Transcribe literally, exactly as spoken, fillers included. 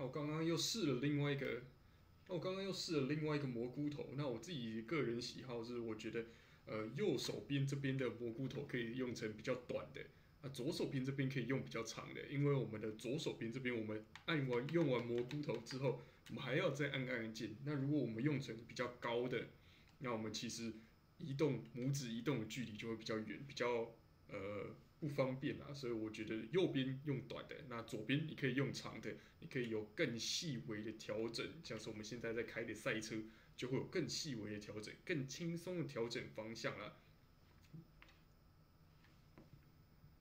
我刚刚又试了另外一个，那我刚刚又试了另外一个蘑菇头。那我自己个人喜好是，我觉得呃右手边这边的蘑菇头可以用成比较短的，啊左手边这边可以用比较长的，因为我们的左手边这边我们按完用完蘑菇头之后，我们还要再按按键。那如果我们用成比较高的，那我们其实移动拇指移动的距离就会比较远，比较呃不方便啊。所以我觉得右边用短的，那左边你可以用长的，你可以有更细微的调整，像是我们现在在开的赛车，就会有更细微的调整，更轻松的调整方向啦。